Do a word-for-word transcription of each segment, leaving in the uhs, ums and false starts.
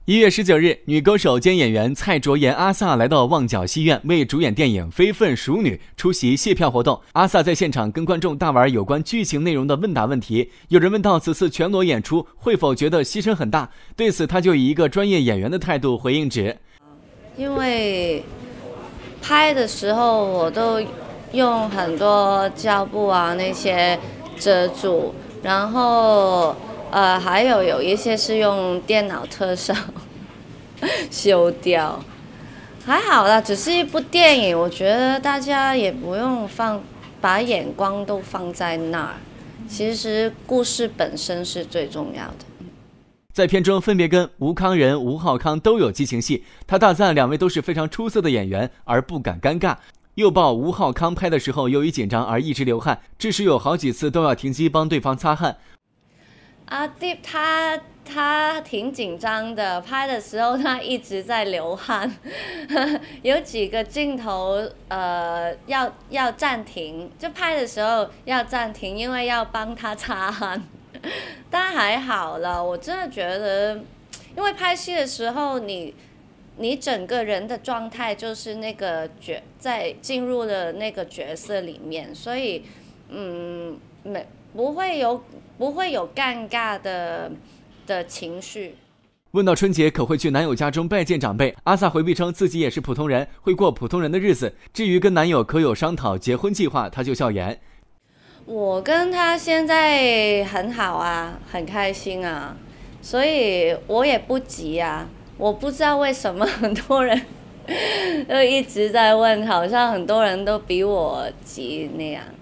一月十九日，女歌手兼演员蔡卓妍阿 sa 来到旺角戏院为主演电影《非分熟女》出席谢票活动。阿 sa 在现场跟观众大玩有关剧情内容的问答问题。有人问到此次全裸演出会否觉得牺牲很大，对此他就以一个专业演员的态度回应指， 因为拍的时候我都用很多胶布啊那些遮住，然后呃还有有一些是用电脑特效修掉，还好啦，只是一部电影，我觉得大家也不用放把眼光都放在那儿，其实故事本身是最重要的。 在片中分别跟吴康仁、吴浩康都有激情戏，他大赞两位都是非常出色的演员，而不敢尴尬。又曝吴浩康拍的时候由于紧张而一直流汗，致使有好几次都要停机帮对方擦汗。 阿 Deep 他他挺紧张的，拍的时候他一直在流汗，有几个镜头呃要要暂停，就拍的时候要暂停，因为要帮他擦汗。但还好了，我真的觉得，因为拍戏的时候你。你整个人的状态就是那个角，在进入了那个角色里面，所以，嗯，没不会有不会有尴尬的的情绪。 问到春节可会去男友家中拜见长辈，阿 sa 回避称自己也是普通人，会过普通人的日子。至于跟男友可有商讨结婚计划，他就笑言：“ 我跟他现在很好啊，很开心啊，所以我也不急啊。”我不知道为什么很多人都一直在問，好像很多人都比我急那樣。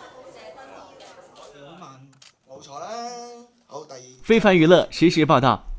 冇錯啦，好第二。 非凡娛樂實時報道。